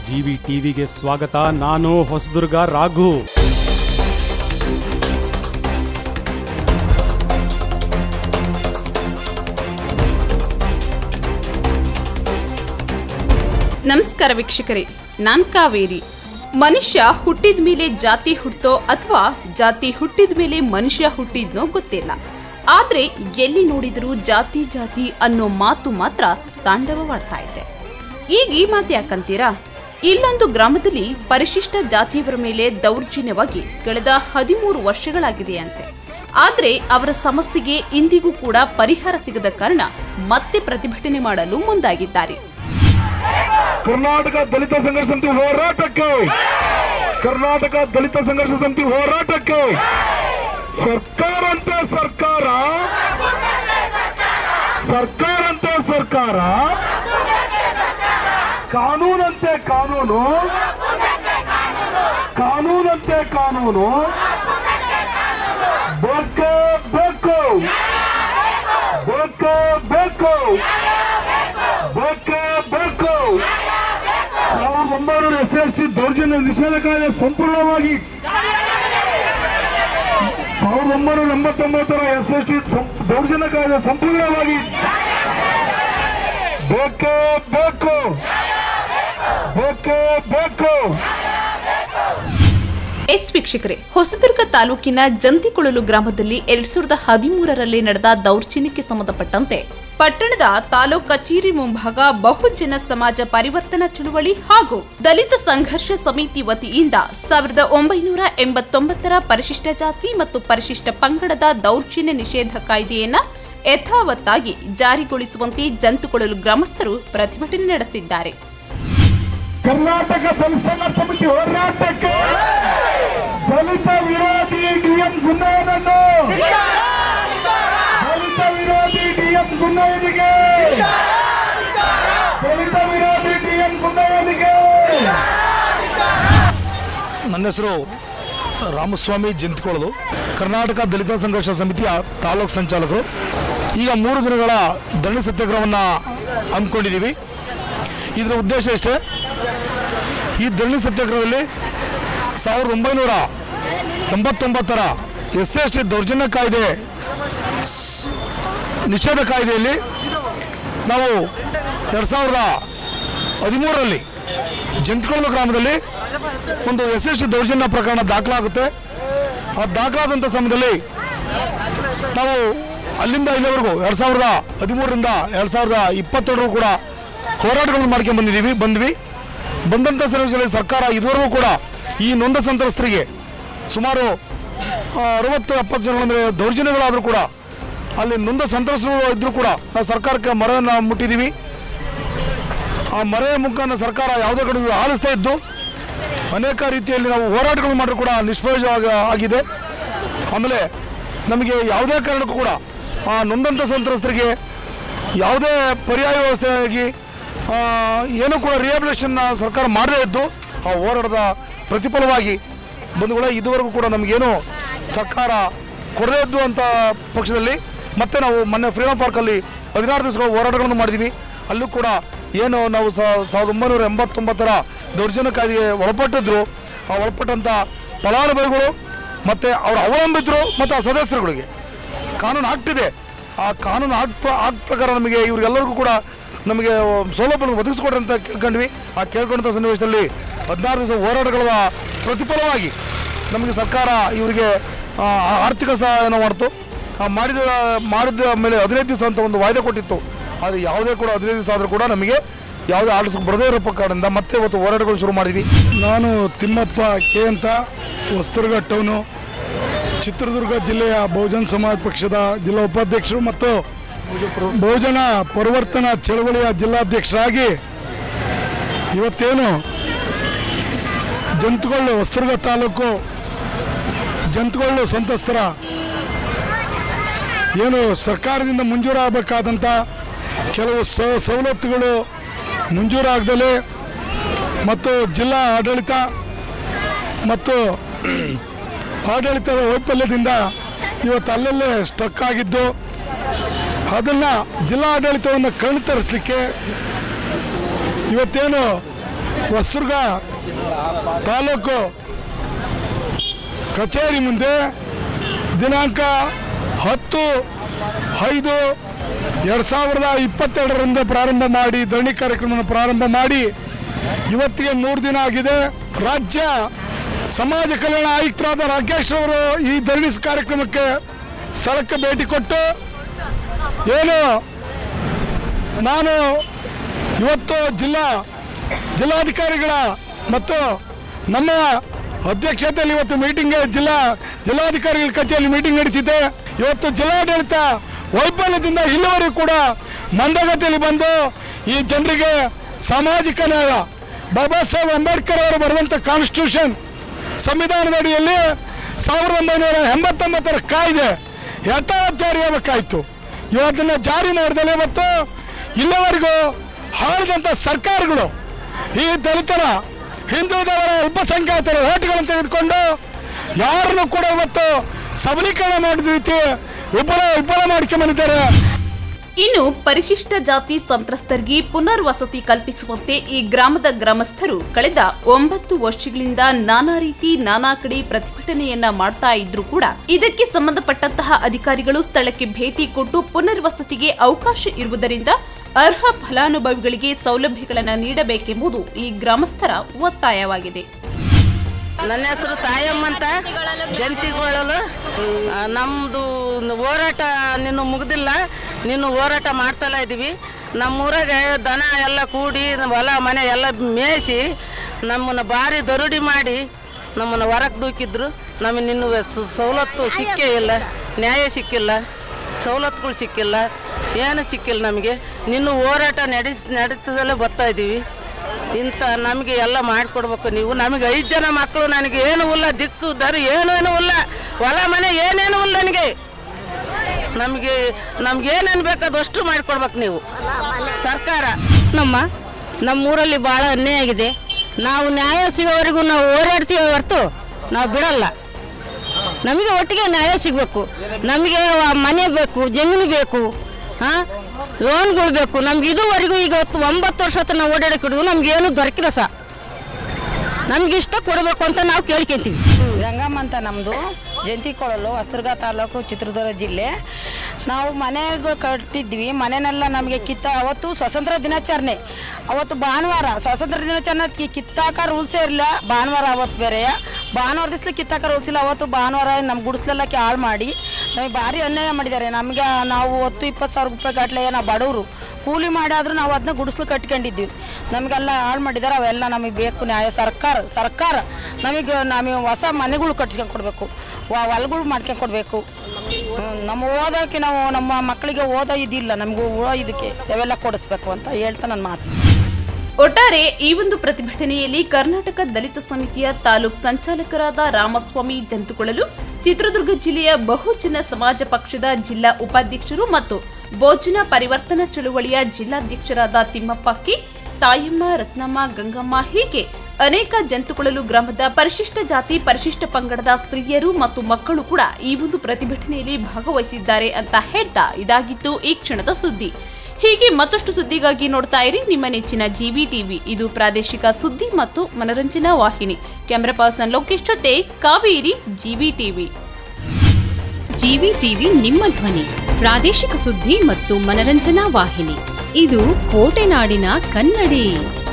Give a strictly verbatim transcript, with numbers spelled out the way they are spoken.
GV ಟಿವಿಗೆ ಸ್ವಾಗತ. ನಾನು ಹೊಸದುರ್ಗ ರಾಘು. ನಮಸ್ಕಾರ ವೀಕ್ಷಕರೇ, ನಾನ್ ಕಾವೇರಿ. ಮನುಷ್ಯ ಹುಟ್ಟಿದ ಮೇಲೆ ಜಾತಿ ಹುಟ್ಟೋ ಅಥವಾ ಜಾತಿ ಹುಟ್ಟಿದ ಮೇಲೆ ಮನುಷ್ಯ ಹುಟ್ಟಿದ್ನೋ ಗೊತ್ತಿಲ್ಲ. ಆದ್ರೆ ಎಲ್ಲಿ ನೋಡಿದರೂ ಜಾತಿ ಜಾತಿ ಅನ್ನೋ ಮಾತು ಮಾತ್ರ ತಾಂಡವವಾಡ್ತಾ ಇದೆ. ಈಗ ಈ ಮಾತು ಯಾಕಂತೀರಾ? ಇಲ್ಲೊಂದು ಗ್ರಾಮದಲ್ಲಿ ಪರಿಶಿಷ್ಟ ಜಾತಿಯವರ ಮೇಲೆ ದೌರ್ಜನ್ಯವಾಗಿ ಕಳೆದ ಹದಿಮೂರು ವರ್ಷಗಳಾಗಿದೆಯಂತೆ. ಆದ್ರೆ ಅವರ ಸಮಸ್ಯೆಗೆ ಇಂದಿಗೂ ಕೂಡ ಪರಿಹಾರ ಸಿಗದ ಕಾರಣ ಮತ್ತೆ ಪ್ರತಿಭಟನೆ ಮಾಡಲು ಮುಂದಾಗಿದ್ದಾರೆ. ಕರ್ನಾಟಕ ದಲಿತ ಸಂಘರ್ಷ ಸಮಿತಿ ಹೋರಾಟಕ್ಕೆ ಕರ್ನಾಟಕ ದಲಿತ ಸಂಘರ್ಷ ಸಮಿತಿ ಹೋರಾಟಕ್ಕೆ ಸರ್ಕಾರ ಅಂತ ಸರ್ಕಾರ ಸರ್ಕಾರ ಅಂತ ಸರ್ಕಾರ ಕಾನೂನಂತೆ ಕಾನೂನು ಕಾನೂನಂತೆ ಕಾನೂನು ಬೇಕೇ ಬೇಕು ಬೇಕೇ ಬೇಕು ಬೇಕೇ ಬೇಕು. ಸಾವಿರದ ಒಂಬೈನೂರ ಎಸ್ ಎಸ್ ಟಿ ದೌರ್ಜನ್ಯ ನಿಷೇಧ ಕಾಯ್ದೆ ಸಂಪೂರ್ಣವಾಗಿ ಸಾವಿರದ ಒಂಬೈನೂರ ಎಂಬತ್ತೊಂಬತ್ತರ ಎಸ್ ಎಸ್ ಟಿ ದೌರ್ಜನ್ಯ ಕಾಯ್ದೆ ಸಂಪೂರ್ಣವಾಗಿ ಬೇಕೇ ಬೇಕು ಬೇಕೇ ಬೇಕು. ಎಸ್ ವೀಕ್ಷಕರೇ, ಹೊಸದುರ್ಗ ತಾಲೂಕಿನ ಜಂತಿಕೊಳಲು ಗ್ರಾಮದಲ್ಲಿ ಎರಡ್ ಸಾವಿರದ ಹದಿಮೂರರಲ್ಲಿ ನಡೆದ ದೌರ್ಜನ್ಯಕ್ಕೆ ಸಂಬಂಧಪಟ್ಟಂತೆ ಪಟ್ಟಣದ ತಾಲೂಕು ಕಚೇರಿ ಮುಂಭಾಗ ಬಹುಜನ ಸಮಾಜ ಪರಿವರ್ತನಾ ಚಳುವಳಿ ಹಾಗೂ ದಲಿತ ಸಂಘರ್ಷ ಸಮಿತಿ ವತಿಯಿಂದ ಸಾವಿರದ ಒಂಬೈನೂರ ಎಂಬತ್ತೊಂಬತ್ತರ ಪರಿಶಿಷ್ಟ ಜಾತಿ ಮತ್ತು ಪರಿಶಿಷ್ಟ ಪಂಗಡದ ದೌರ್ಜನ್ಯ ನಿಷೇಧ ಕಾಯ್ದೆಯನ್ನ ಯಥಾವತ್ತಾಗಿ ಜಾರಿಗೊಳಿಸುವಂತೆ ಜಂತಿಕೊಳಲು ಗ್ರಾಮಸ್ಥರು ಪ್ರತಿಭಟನೆ ನಡೆಸಿದ್ದಾರೆ. ಕರ್ನಾಟಕ ದಲಿತ ಸಂಘರ್ಷ ಸಮಿತಿ ಹೋರಾಟಕ್ಕೆ ದಲಿತ ವಿರೋಧಿ ಡಿಎಂ ಗುಂಡಾಯನ್ನು ದಲಿತ ವಿರೋಧಿ ಡಿಎಂ ಗುಂಡಾಯನಿಗೆ ದಲಿತ ವಿರೋಧಿ ಡಿಎಂ ಗುಂಡಾಯನಿಗೆ. ನನ್ನ ಹೆಸರು ರಾಮಸ್ವಾಮಿ ಜಂತಿಕೊಳಲು, ಕರ್ನಾಟಕ ದಲಿತ ಸಂಘರ್ಷ ಸಮಿತಿಯ ತಾಲೂಕು ಸಂಚಾಲಕರು. ಈಗ ಮೂರು ದಿನಗಳ ಧರಣಿ ಸತ್ಯಾಗ್ರಹವನ್ನು ಹಮ್ಮಿಕೊಂಡಿದ್ದೀವಿ. ಇದರ ಉದ್ದೇಶ ಇಷ್ಟೇ, ಈ ಧರಣಿ ಸತ್ಯಾಗ್ರಹದಲ್ಲಿ ಸಾವಿರದ ಒಂಬೈನೂರ ಎಂಬತ್ತೊಂಬತ್ತರ ಎಸ್ ಎಸ್ ಟಿ ದೌರ್ಜನ್ಯ ಕಾಯ್ದೆ ನಿಷೇಧ ಕಾಯ್ದೆಯಲ್ಲಿ ನಾವು ಎರಡು ಸಾವಿರದ ಹದಿಮೂರರಲ್ಲಿ ಜಂತಿಕೊಳಲು ಗ್ರಾಮದಲ್ಲಿ ಒಂದು ಎಸ್ ಎಸ್ ಟಿ ದೌರ್ಜನ್ಯ ಪ್ರಕರಣ ದಾಖಲಾಗುತ್ತೆ. ಆ ದಾಖಲಾದಂಥ ಸಮಯದಲ್ಲಿ ನಾವು ಅಲ್ಲಿಂದ ಇಲ್ಲಿವರೆಗೂ ಎರಡು ಸಾವಿರದ ಹದಿಮೂರರಿಂದ ಎರಡು ಸಾವಿರದ ಇಪ್ಪತ್ತೆರಡರೂ ಕೂಡ ಹೋರಾಟಗಳನ್ನು ಮಾಡ್ಕೊಂಡು ಬಂದಿದ್ದೀವಿ ಬಂದ್ವಿ ಬಂದಂಥ ಸನ್ನಿವೇಶದಲ್ಲಿ ಸರ್ಕಾರ ಇದುವರೆಗೂ ಕೂಡ ಈ ನೊಂದ ಸಂತ್ರಸ್ತರಿಗೆ ಸುಮಾರು ಅರವತ್ತು ಎಪ್ಪತ್ತು ಜನಗಳ ಮೇಲೆ ದೌರ್ಜನ್ಯಗಳಾದರೂ ಕೂಡ ಅಲ್ಲಿ ನೊಂದ ಸಂತ್ರಸ್ತರು ಇದ್ದರೂ ಕೂಡ ನಾವು ಸರ್ಕಾರಕ್ಕೆ ಮರೆಯನ್ನು ಮುಟ್ಟಿದ್ದೀವಿ. ಆ ಮರೆಯ ಮುಖಾಂತರ ಸರ್ಕಾರ ಯಾವುದೇ ಕಡೆ ಆಲಿಸ್ತಾ ಇದ್ದು ಅನೇಕ ರೀತಿಯಲ್ಲಿ ನಾವು ಹೋರಾಟಗಳು ಮಾಡಿದ್ರು ಕೂಡ ನಿಷ್ಪ್ರಯೋಜನ ಆಗಿದೆ. ಆಮೇಲೆ ನಮಗೆ ಯಾವುದೇ ಕಾರಣಕ್ಕೂ ಕೂಡ ಆ ನೊಂದಂಥ ಸಂತ್ರಸ್ತರಿಗೆ ಯಾವುದೇ ಪರ್ಯಾಯ ವ್ಯವಸ್ಥೆಯಾಗಿ ಏನೂ ಕೂಡ ರಿಹ್ಯಾಬಿಲಿಟೇಷನ್ನ ಸರ್ಕಾರ ಮಾಡದೇ ಇದ್ದು ಆ ಹೋರಾಟದ ಪ್ರತಿಫಲವಾಗಿ ಬಂಧುಗಳೇ ಇದುವರೆಗೂ ಕೂಡ ನಮಗೇನು ಸರ್ಕಾರ ಕೊಡದೇ ಇದ್ದು ಅಂತ ಪಕ್ಷದಲ್ಲಿ ಮತ್ತೆ ನಾವು ಮೊನ್ನೆ ಫ್ರೀಡಮ್ ಪಾರ್ಕಲ್ಲಿ ಹದಿನಾರು ದಿವಸಗಳ ಹೋರಾಟಗಳನ್ನು ಮಾಡಿದ್ವಿ. ಅಲ್ಲೂ ಕೂಡ ಏನು ನಾವು ಸಾವಿರದ ಒಂಬೈನೂರ ಎಂಬತ್ತೊಂಬತ್ತರ ದೌರ್ಜನ್ಯ ಕಾಯ್ದೆಗೆ ಒಳಪಟ್ಟಿದ್ರು, ಆ ಒಳಪಟ್ಟಂಥ ಫಲಾನುಭವಿಗಳು ಮತ್ತು ಅವರ ಅವಲಂಬಿತರು ಮತ್ತು ಆ ಸದಸ್ಯರುಗಳಿಗೆ ಕಾನೂನು ಆಗ್ತಿದೆ. ಆ ಕಾನೂನು ಆಕ್ಟ್ ಆಕ್ಟ್ ಪ್ರಕಾರ ನಮಗೆ ಇವ್ರಿಗೆಲ್ಲರಿಗೂ ಕೂಡ ನಮಗೆ ಸೌಲಭ್ಯವನ್ನು ಒದಗಿಸ್ಕೊಡ್ರಿ ಅಂತ ಕೇಳ್ಕೊಂಡ್ವಿ. ಆ ಕೇಳ್ಕೊಂಡಂಥ ಸನ್ನಿವೇಶದಲ್ಲಿ ಹದಿನಾರು ದಿವಸ ಹೋರಾಟಗಳ ಪ್ರತಿಫಲವಾಗಿ ನಮಗೆ ಸರ್ಕಾರ ಇವರಿಗೆ ಆರ್ಥಿಕ ಸಹಾಯನ ಮಾಡ್ತು. ಮಾಡಿದ ಮಾಡಿದ ಮೇಲೆ ಹದಿನೈದು ದಿವಸ ಅಂತ ಒಂದು ವಾಯ್ದೆ ಕೊಟ್ಟಿತ್ತು. ಆದರೆ ಯಾವುದೇ ಕೂಡ ಹದಿನೈದು ದಿವಸ ಆದರೂ ಕೂಡ ನಮಗೆ ಯಾವುದೇ ಆರ್ಡರ್ಸ್ ಬರದೇ ಇರೋ ಕಾರಣದಿಂದ ಮತ್ತೆ ಇವತ್ತು ಹೋರಾಟಗಳು ಶುರು ಮಾಡಿದ್ವಿ. ನಾನು ತಿಮ್ಮಪ್ಪ ಕೆ ಅಂತ, ಹೊಸದುರ್ಗ ಟೌನು, ಚಿತ್ರದುರ್ಗ ಜಿಲ್ಲೆಯ ಬಹುಜನ ಸಮಾಜ ಪಕ್ಷದ ಜಿಲ್ಲಾ ಉಪಾಧ್ಯಕ್ಷರು ಮತ್ತು ಬಹುಜನ ಪರಿವರ್ತನಾ ಚಳವಳಿಯ ಜಿಲ್ಲಾಧ್ಯಕ್ಷರಾಗಿ ಇವತ್ತೇನು ಜಂತಿಕೊಳಲು ಹೊಸದುರ್ಗ ತಾಲೂಕು ಜಂತಿಕೊಳಲು ಸಂತ್ರಸ್ತರ ಏನು ಸರ್ಕಾರದಿಂದ ಮಂಜೂರಾಗಬೇಕಾದಂಥ ಕೆಲವು ಸವಲತ್ತುಗಳು ಮಂಜೂರಾಗದಲೇ ಮತ್ತು ಜಿಲ್ಲಾ ಆಡಳಿತ ಮತ್ತು ಆಡಳಿತದ ವೈಫಲ್ಯದಿಂದ ಇವತ್ತು ಅಲ್ಲಲ್ಲೇ ಸ್ಟಕ್ ಆಗಿದ್ದು ಅದನ್ನು ಜಿಲ್ಲಾ ಆಡಳಿತವನ್ನು ಕಣ್ತರಿಸಲಿಕ್ಕೆ ಇವತ್ತೇನು ಹೊಸದುರ್ಗ ತಾಲೂಕು ಕಚೇರಿ ಮುಂದೆ ದಿನಾಂಕ ಹತ್ತು ಐದು ಎರಡು ಸಾವಿರದ ಇಪ್ಪತ್ತೆರಡರಿಂದ ಪ್ರಾರಂಭ ಮಾಡಿ ಧರಣಿ ಕಾರ್ಯಕ್ರಮವನ್ನು ಪ್ರಾರಂಭ ಮಾಡಿ ಇವತ್ತಿಗೆ ಮೂರು ದಿನ ಆಗಿದೆ. ರಾಜ್ಯ ಸಮಾಜ ಕಲ್ಯಾಣ ಆಯುಕ್ತರಾದ ರಾಕೇಶ್ ಅವರು ಈ ಧರಣಿ ಕಾರ್ಯಕ್ರಮಕ್ಕೆ ಸ್ಥಳಕ್ಕೆ ಭೇಟಿ ಕೊಟ್ಟು ಏನು ನಾನು ಇವತ್ತು ಜಿಲ್ಲಾ ಜಿಲ್ಲಾಧಿಕಾರಿಗಳ ಮತ್ತು ನಮ್ಮ ಅಧ್ಯಕ್ಷತೆಯಲ್ಲಿ ಇವತ್ತು ಮೀಟಿಂಗ್ ಜಿಲ್ಲಾ ಜಿಲ್ಲಾಧಿಕಾರಿಗಳ ಕಚೇರಿಯಲ್ಲಿ ಮೀಟಿಂಗ್ ನಡೀತಿದೆ. ಇವತ್ತು ಜಿಲ್ಲಾಡಳಿತ ವೈಫಲ್ಯದಿಂದ ಇಲ್ಲಿವರೆಗೂ ಕೂಡ ಮಂದಗತಿಯಲ್ಲಿ ಬಂದು ಈ ಜನರಿಗೆ ಸಾಮಾಜಿಕ ನ್ಯಾಯ ಬಾಬಾ ಸಾಹೇಬ್ ಅಂಬೇಡ್ಕರ್ ಅವರು ಬರುವಂಥ ಕಾನ್ಸ್ಟಿಟ್ಯೂಷನ್ ಸಂವಿಧಾನದ ಅಡಿಯಲ್ಲಿ ಸಾವಿರದ ಒಂಬೈನೂರ ಎಂಬತ್ತೊಂಬತ್ತರ ಕಾಯ್ದೆ ಯಥಾವತ್ ಜಾರಿಯಾಗಬೇಕಾಯಿತು. ಇವತ್ತನ್ನು ಜಾರಿ ಮಾಡಿದಲ್ಲಿ ಇವತ್ತು ಇಲ್ಲಿವರೆಗೂ ಆಳಿದಂಥ ಸರ್ಕಾರಗಳು ಈ ದಲಿತರ ಹಿಂದುಳಿದವರ ಅಲ್ಪಸಂಖ್ಯಾತರ ಓಟ್ಗಳನ್ನು ತೆಗೆದುಕೊಂಡು ಯಾರನ್ನು ಕೂಡ ಇವತ್ತು ಸಬಲೀಕರಣ ಮಾಡಿದ ರೀತಿ ವಿಫಲ ವಿಫಲ ಮಾಡ್ಕೊಂಡ್ಬಂದಿದ್ದಾರೆ. ಇನ್ನು ಪರಿಶಿಷ್ಟ ಜಾತಿ ಸಂತ್ರಸ್ತರಿಗೆ ಪುನರ್ವಸತಿ ಕಲ್ಪಿಸುವಂತೆ ಈ ಗ್ರಾಮದ ಗ್ರಾಮಸ್ಥರು ಕಳೆದ ಒಂಬತ್ತು ವರ್ಷಗಳಿಂದ ನಾನಾ ರೀತಿ ನಾನಾ ಕಡೆ ಪ್ರತಿಭಟನೆಯನ್ನ ಮಾಡ್ತಾ ಇದ್ರು ಕೂಡ ಇದಕ್ಕೆ ಸಂಬಂಧಪಟ್ಟಂತಹ ಅಧಿಕಾರಿಗಳು ಸ್ಥಳಕ್ಕೆ ಭೇಟಿ ಕೊಟ್ಟು ಪುನರ್ವಸತಿಗೆ ಅವಕಾಶ ಇರುವುದರಿಂದ ಅರ್ಹ ಫಲಾನುಭವಿಗಳಿಗೆ ಸೌಲಭ್ಯಗಳನ್ನು ನೀಡಬೇಕೆಂಬುದು ಈ ಗ್ರಾಮಸ್ಥರ ಒತ್ತಾಯವಾಗಿದೆ. ನನ್ನ ಹೆಸರು ತಾಯಮ್ಮ ಅಂತ. ಜಂತಿಗೊಳ್ಳಲು ನಮ್ಮದು ಹೋರಾಟ ನೀನು ಮುಗ್ದಿಲ್ಲ, ನೀನು ಹೋರಾಟ ಮಾಡ್ತಲೇ ಇದ್ದೀವಿ. ನಮ್ಮೂರಾಗೆ ದನ ಎಲ್ಲ ಕೂಡಿ ಹೊಲ ಮನೆ ಎಲ್ಲ ಮೇಯಿಸಿ ನಮ್ಮನ್ನು ಭಾರಿ ದರೋಡಿ ಮಾಡಿ ನಮ್ಮನ್ನು ಹೊರಗೆ ದೂಕಿದ್ರು. ನಮಗೆ ನಿನ್ನ ಸವಲತ್ತು ಸಿಕ್ಕೇ ಇಲ್ಲ, ನ್ಯಾಯ ಸಿಕ್ಕಿಲ್ಲ, ಸವಲತ್ತುಗಳು ಸಿಕ್ಕಿಲ್ಲ, ಏನು ಸಿಕ್ಕಿಲ್ಲ ನಮಗೆ. ನಿನ್ನ ಹೋರಾಟ ನಡೆಸ್ ನಡೀತದಲ್ಲೇ ಬರ್ತಾ ಇದ್ದೀವಿ. ಇಂಥ ನಮಗೆ ಎಲ್ಲ ಮಾಡಿಕೊಡ್ಬೇಕು ನೀವು. ನಮಗೆ ಐದು ಜನ ಮಕ್ಕಳು, ನನಗೆ ಏನೂ ಇಲ್ಲ, ದಿಕ್ಕು ದರು ಏನೇನೂ ಇಲ್ಲ, ಹೊಲ ಮನೆ ಏನೇನೂ ಇಲ್ಲ ನನಗೆ. ನಮಗೆ ನಮ್ಗೆ ಏನೇನು ಬೇಕು ಅದಷ್ಟು ಮಾಡಿಕೊಡ್ಬೇಕು ನೀವು ಸರ್ಕಾರ. ನಮ್ಮ ನಮ್ಮೂರಲ್ಲಿ ಭಾಳ ಅನ್ಯಾಯ ಆಗಿದೆ. ನಾವು ನ್ಯಾಯ ಸಿಗೋವರೆಗೂ ನಾವು ಹೋರಾಡ್ತೀವಿ ಹೊರತು ನಾವು ಬಿಡಲ್ಲ. ನಮಗೆ ಒಟ್ಟಿಗೆ ನ್ಯಾಯ ಸಿಗಬೇಕು. ನಮಗೆ ಮನೆ ಬೇಕು, ಜಮೀನು ಬೇಕು, ಹಾಂ ಲೋನ್ಗಳು ಬೇಕು. ನಮ್ಗೆ ಇದುವರೆಗೂ ಈಗ ಒಂಬತ್ತು ವರ್ಷ ಹೊತ್ತು ನಾವು ಓಡಾಡಕ್ಕೆ ಹಿಡಿದು ನಮ್ಗೇನು ದೊರಕಿಲ್ಲ ಸಹ. ನಮ್ಗೆ ಇಷ್ಟ ಕೊಡಬೇಕು ಅಂತ ನಾವು ಕೇಳ್ಕೊಂತೀವಿ. ಗಂಗಮ್ಮ ಅಂತ ನಮ್ಮದು, ಜಂತಿಕೊಳಲು, ಹೊಸದುರ್ಗ ತಾಲೂಕು, ಚಿತ್ರದುರ್ಗ ಜಿಲ್ಲೆ. ನಾವು ಮನೆಗೆ ಕಟ್ಟಿದ್ವಿ. ಮನೆಯೆಲ್ಲ ನಮಗೆ ಕಿತ್ತ ಅವತ್ತು ಸ್ವಾತಂತ್ರ್ಯ ದಿನಾಚರಣೆ, ಅವತ್ತು ಭಾನುವಾರ ಸ್ವಾತಂತ್ರ್ಯ ದಿನಾಚರಣೆ ಕಿತ್ತಾಕ ರೂಲ್ಸೇ ಇರಲಿಲ್ಲ. ಭಾನುವಾರ ಅವತ್ತು ಬೇರೆ, ಭಾನುವಾರ ದಿವಸ ಕಿತ್ತಾಕ ರೂಲ್ಸ್ ಇಲ್ಲ. ಅವತ್ತು ಭಾನುವಾರ ನಮ್ಮ ಗುಡಿಸ್ಲೆಲ್ಲ ಹಾಳು ಮಾಡಿ ನಮಗೆ ಭಾರಿ ಅನ್ಯಾಯ ಮಾಡಿದ್ದಾರೆ. ನಮಗೆ ನಾವು ಹತ್ತು ಇಪ್ಪತ್ತು ಸಾವಿರ ರೂಪಾಯಿ ಗಟ್ಟಲೆ ನಾವು ಬಡವರು ಕೂಲಿ ಮಾಡಾದರೂ ನಾವು ಅದನ್ನ ಗುಡಿಸ್ಲು ಕಟ್ಕೊಂಡಿದ್ದೀವಿ. ನಮಗೆಲ್ಲ ಹಾಳು ಮಾಡಿದ್ದಾರೆ. ಅವೆಲ್ಲ ನಮಗೆ ಬೇಕು ನ್ಯಾಯ. ಸರ್ಕಾರ ಸರ್ಕಾರ ನಮಗೆ ನಮಗೆ ಹೊಸ ಮನೆಗಳು ಕಟ್ಸ್ಕೊಂಡು ಕೊಡಬೇಕು, ಹೊಲಗಳು ಮಾಡ್ಕೊಂಡು ಕೊಡಬೇಕು. ನಮ್ಮ ಓದೋಕ್ಕೆ ನಾವು ನಮ್ಮ ಮಕ್ಕಳಿಗೆ ಓದೋ ಇದಿಲ್ಲ, ನಮಗೂ ಓದೋ ಇದಕ್ಕೆ ಅವೆಲ್ಲ ಕೊಡಿಸ್ಬೇಕು ಅಂತ ಹೇಳ್ತಾ ನನ್ನ ಮಾತು. ಒಟ್ಟಾರೆ ಈ ಒಂದು ಪ್ರತಿಭಟನೆಯಲ್ಲಿ ಕರ್ನಾಟಕ ದಲಿತ ಸಮಿತಿಯ ತಾಲೂಕು ಸಂಚಾಲಕರಾದ ರಾಮಸ್ವಾಮಿ ಜಂತುಕೊಳಲು, ಚಿತ್ರದುರ್ಗ ಜಿಲ್ಲೆಯ ಬಹುಜನ ಸಮಾಜ ಪಕ್ಷದ ಜಿಲ್ಲಾ ಉಪಾಧ್ಯಕ್ಷರು ಮತ್ತು ಭೋಜನ ಪರಿವರ್ತನಾ ಚಳುವಳಿಯ ಜಿಲ್ಲಾಧ್ಯಕ್ಷರಾದ ತಿಮ್ಮಪ್ಪ ಕೆ, ತಾಯಮ್ಮ, ರತ್ನಮ್ಮ, ಗಂಗಮ್ಮ ಹೀಗೆ ಅನೇಕ ಜಂತುಕೊಳಲು ಗ್ರಾಮದ ಪರಿಶಿಷ್ಟ ಜಾತಿ ಪರಿಶಿಷ್ಟ ಪಂಗಡದ ಸ್ತ್ರೀಯರು ಮತ್ತು ಮಕ್ಕಳು ಕೂಡ ಈ ಒಂದು ಪ್ರತಿಭಟನೆಯಲ್ಲಿ ಭಾಗವಹಿಸಿದ್ದಾರೆ ಅಂತ ಹೇಳ್ತಾ ಇದಾಗಿತ್ತು ಈ ಕ್ಷಣದ ಸುದ್ದಿ. ಹೀಗೆ ಮತ್ತಷ್ಟು ಸುದ್ದಿಗಾಗಿ ನೋಡ್ತಾ ಇರಿ ನಿಮ್ಮ ನೆಚ್ಚಿನ ಜಿವಿ ಟಿವಿ. ಇದು ಪ್ರಾದೇಶಿಕ ಸುದ್ದಿ ಮತ್ತು ಮನರಂಜನಾ ವಾಹಿನಿ. ಕ್ಯಾಮೆರಾ ಪರ್ಸನ್ ಲೋಕೇಶ್ ಜೊತೆ Kaveri, GV TV. GV TV ನಿಮ್ಮ ಧ್ವನಿ, ಪ್ರಾದೇಶಿಕ ಸುದ್ದಿ ಮತ್ತು ಮನರಂಜನಾ ವಾಹಿನಿ. ಇದು ಕೋಟೆನಾಡಿನ ಕನ್ನಡಿ.